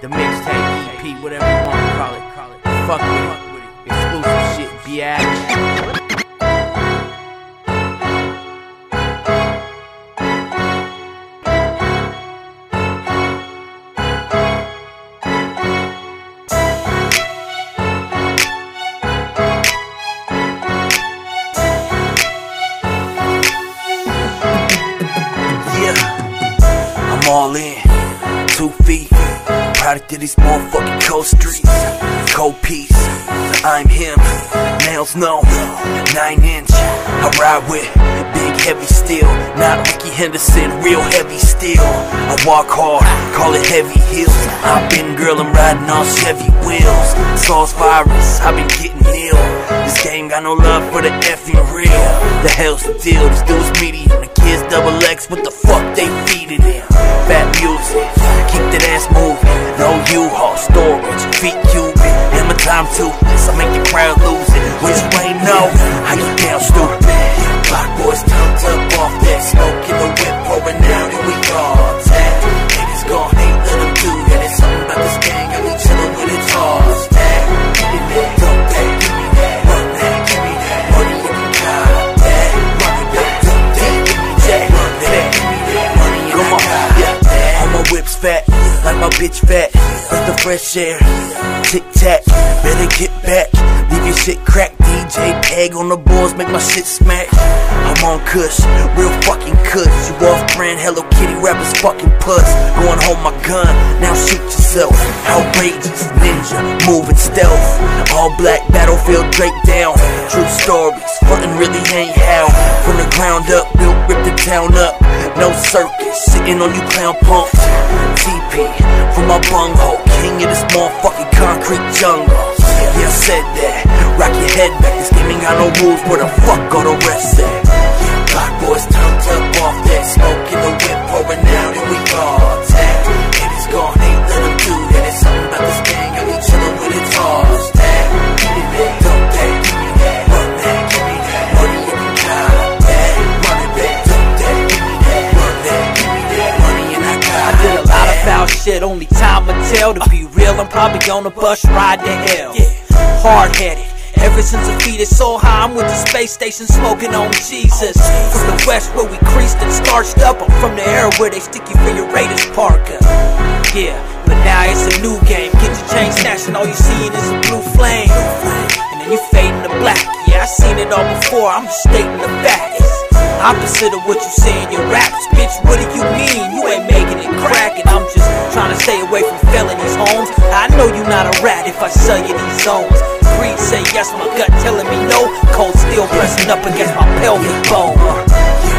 the mixtape, EP, whatever you want to call it. Fuck with it. Exclusive shit, be at it. I'm all in, 2 feet, product of these motherfucking cold streets. Cold piece, I'm him, nails no, 9-inch. I ride with big heavy steel, not Ricky Henderson, real heavy steel. I walk hard, call it heavy heels. I've been girl, I'm riding on Chevy wheels. Sauce virus, I've been getting ill. This game got no love for the effing real. The hell's the deal? This dude's meaty and the kids double X. What the fuck they feeding him? Fat music, keep that ass moving. No U-Haul, storage, feet cubing. And my time toothless, I make the crowd lose it. Which way no? I get down stupid. Block boys turned up off that smoke in the whip, pouring out and we all tag. Niggas gon' hate, let them do that. It's something about this gang, I be chillin' with it all. Tag, give me that, don't that, give me that, run that, give me that. Money you can got that, run it back, don't that, give me that, run that, give me that. Money you can got that. All my whips fat, like my bitch fat. Breath the fresh air, tic tac, better get back. Leave your shit crack. DJ Peg on the boards, make my shit smack. I'm on Kush, real fucking Kush. You off brand Hello Kitty rappers fucking puss. Going home my gun, now shoot yourself. Outrageous, ninja, moving stealth. All black battlefield Drake down. True stories, frontin' really ain't how. From the ground up, built, rip the town up. No circus, sitting on you clown punks. TP, from my bunghole, king of this motherfucking concrete jungle. Yeah, I said that. Rock your head back, this game ain't got no rules. Where the fuck all the rest at? Block boys turned up off that smoke in the whip, pouring out and we all tag. Haters gon' hate, let them do that. It's something about this gang, I be chillin' with it all. Tag, give me that, don't that, give me that, run that, give me that. Money you can got that, run it back, don't that, give me that, run that, give me that. Money and I got. I did a lot of foul shit, only time will tell. To be real, I'm probably on a bus ride to hell. Hard-headed, ever since I feet is so high, I'm with the space station smoking on Jesus. From the west where we creased and starched up, I'm from the era where they stick you for your Raiders Parker. Yeah, but now it's a new game. Get your chain snatched and all you seeing is a blue flame. And then you fading to black. Yeah, I seen it all before, I'm just stating the facts. Opposite of what you say in your raps, bitch, what do you mean? You ain't making it crack, and I'm just trying to stay away from felonies, homes. I know you not a rat if I sell you these zones. Greed say yes, my gut telling me no. Cold steel pressing up against my pelvic bone.